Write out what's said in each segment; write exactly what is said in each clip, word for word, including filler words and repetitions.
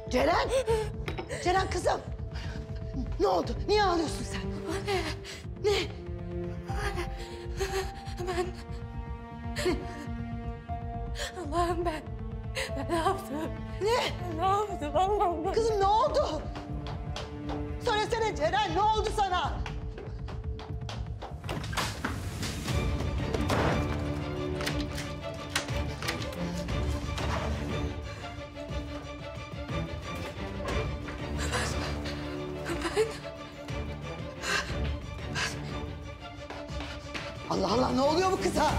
Ceren! Ceren kızım! Ne oldu? Niye ağlıyorsun sen? Anne! Ne? Anne! Ben... Allah'ım ben... Ben ne yaptım? Ne? Ne yaptım Allah'ım ben? Kızım ne oldu? Söylesene Ceren, ne oldu sana? Allah Allah, ne oluyor bu kıza?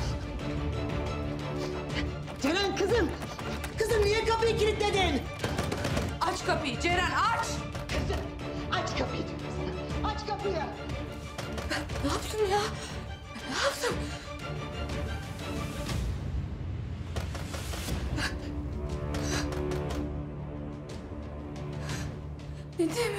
Ceren kızım, kızım niye kapıyı kilitledin? Aç kapıyı Ceren, aç! Kızım, aç kapıyı diyorum sana, aç kapıyı. Ne yaptım ya? Ne yaptım? Nedim.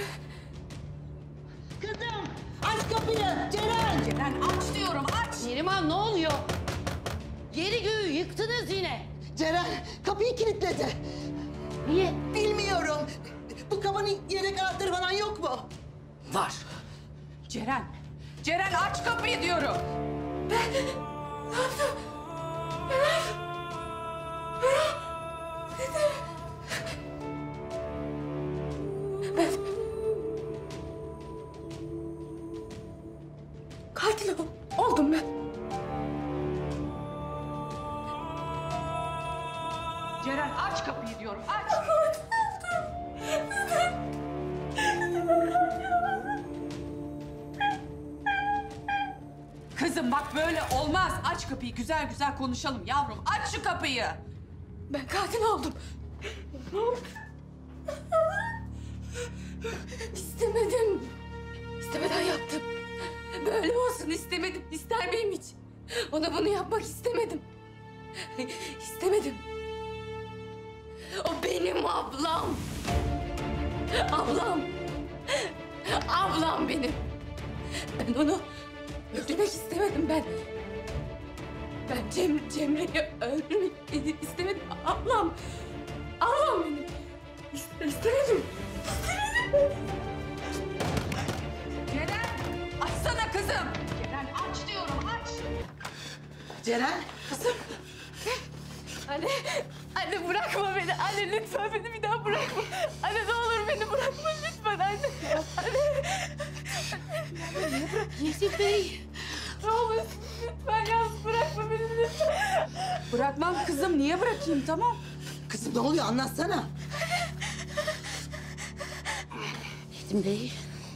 Kızım, aç kapıyı, Ceren. Ceren aç diyorum, aç! Neriman ne oluyor? Yeri göğü yıktınız yine. Ceren kapıyı kilitledi. Niye? Bilmiyorum. Bu kapının yedek anahtarı falan yok mu? Var. Ceren, Ceren aç kapıyı diyorum. Ben... Ne yaptım? Ben ne yaptım? Nedim. Ben... Katil ol- oldum ben. Ceren aç kapıyı diyorum, aç! Kızım bak böyle olmaz. Aç kapıyı, güzel güzel konuşalım yavrum. Aç şu kapıyı. Ben katil oldum. İstemedim. İstemeden yaptım. Böyle olsun istemedim. İster miyim hiç? Ona bunu yapmak istemedim. İstemedim. O benim ablam. Ablam. Ablam benim. Ben onu öldürmek istemedim ben. Ben Cem, Cemre'yi öldürmek istemedim. Ablam. Ablam benim. İste, istemedim. İstemedim. Ceren açsana kızım. Ceren aç diyorum, aç. Ceren. Kızım. Anne, anne bırakma beni. Anne lütfen beni bir daha bırakma. Anne ne olur beni bırakma lütfen anne. Anne. Yusuf Bey. Ne olursun lütfen yalnız bırakma beni lütfen. Bırakmam kızım, niye bırakayım tamam? Kızım ne oluyor anlatsana. Nedim Bey.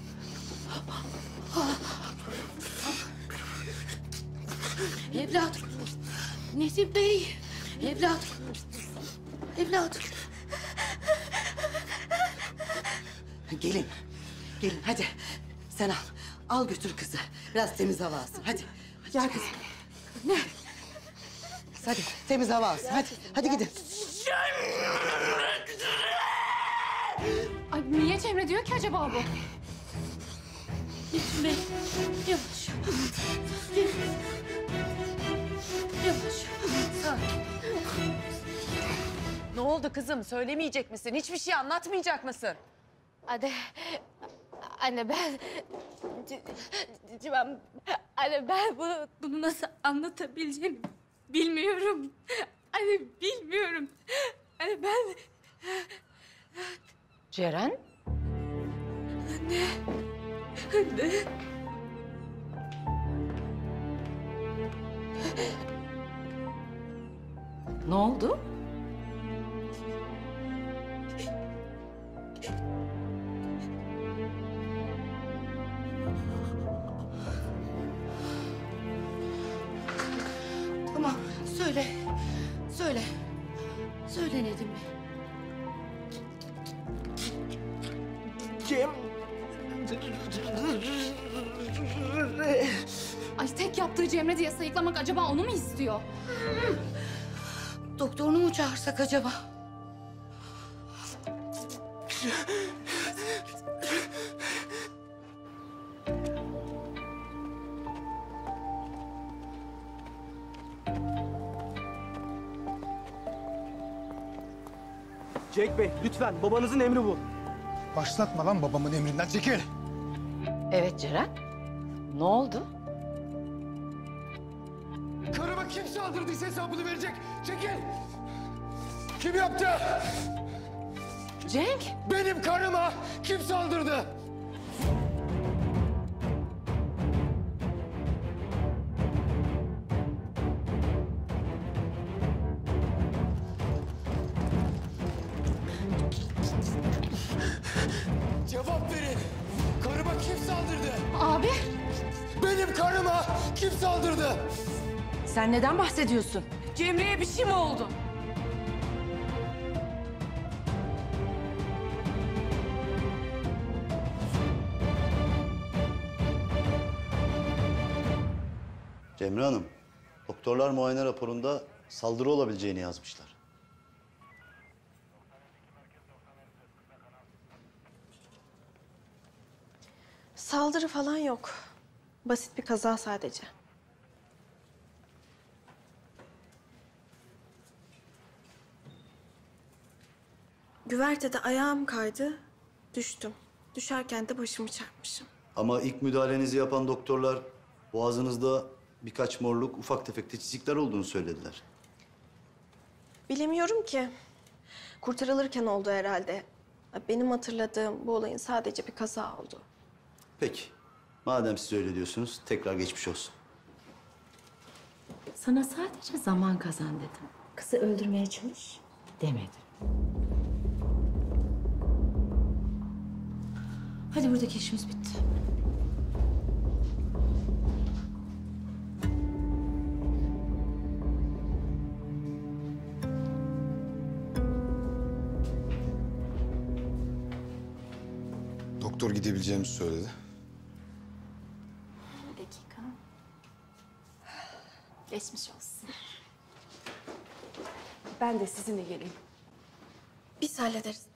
Evladım. Nedim Bey. Evladım. Evladım. Gelin, gelin hadi. Sen al, al götür kızı. Biraz temiz hava alsın, hadi. Gel kızım. Ne? Hadi, temiz hava alsın, hadi. Hadi gidin. Ay niye Cemre diyor ki acaba bu? Nedim Bey. Yavaş. Yavaş. Sakin. Ne oldu kızım? Söylemeyecek misin? Hiçbir şey anlatmayacak mısın? Anne, anne ben... C- c- ben anne ben bunu, bunu nasıl anlatabileceğimi bilmiyorum. Anne bilmiyorum. Anne ben... Ceren? Anne, anne. Ne oldu? Tamam, söyle. Söyle. Söyle Nedim Bey. Cem. Ay tek yaptığı Cemre diye sayıklamak acaba onu mu istiyor? Doktorunu mu çağırsak acaba? Cenk Bey lütfen babanızın emri bu. Başlatma lan babamın emrinden, çekil. Evet Ceren. Ne oldu? Karıma kim saldırdıysa hesabını verecek. Çekil. Kim yaptı? Cenk. Benim karıma kim saldırdı? Cevap verin. Karıma kim saldırdı? Abi. Benim karıma kim saldırdı? Sen neden bahsediyorsun? Cemre'ye bir şey mi oldu? Cemre Hanım, doktorlar muayene raporunda saldırı olabileceğini yazmışlar. Saldırı falan yok. Basit bir kaza sadece. Güvertede ayağım kaydı, düştüm. Düşerken de başımı çarpmışım. Ama ilk müdahalenizi yapan doktorlar boğazınızda birkaç morluk, ufak tefek çizikler olduğunu söylediler. Bilemiyorum ki. Kurtarılırken oldu herhalde. Benim hatırladığım bu olayın sadece bir kaza oldu. Peki, madem siz öyle diyorsunuz tekrar geçmiş olsun. Sana sadece zaman kazan dedim. Kızı öldürmeye çalış demedim. Hadi buradaki işimiz bitti. Doktor gidebileceğimizi söyledi. Bir dakika. Geçmiş olsun. Ben de sizinle geleyim. Biz hallederiz.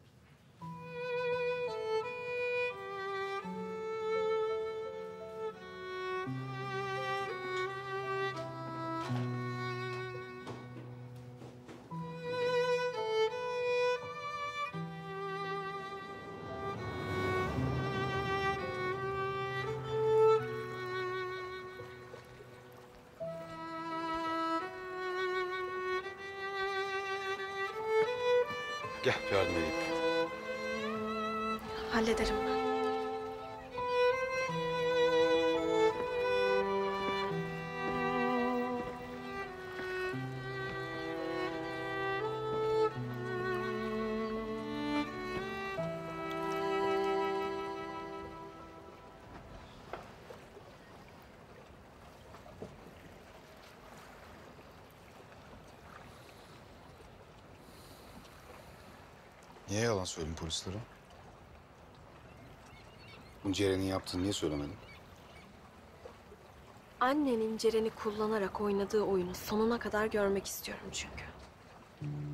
Gel yardım edeyim. Hallederim ben. Niye yalan söyledin polislere? Bu Ceren'in yaptığını niye söylemedin? Annenin Ceren'i kullanarak oynadığı oyunu sonuna kadar görmek istiyorum çünkü.